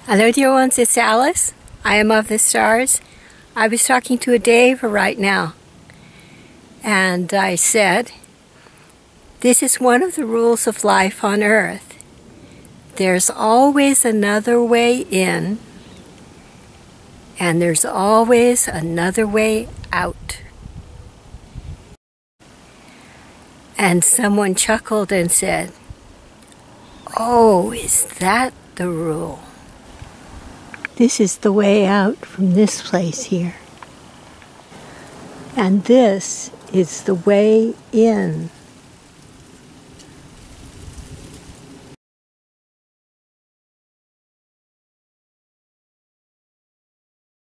Hello dear ones, it's Alice. I am of the stars. I was talking to a Deva right now, and I said, this is one of the rules of life on earth. There's always another way in, and there's always another way out. And someone chuckled and said, "Oh, is that the rule?" This is the way out from this place here. And this is the way in.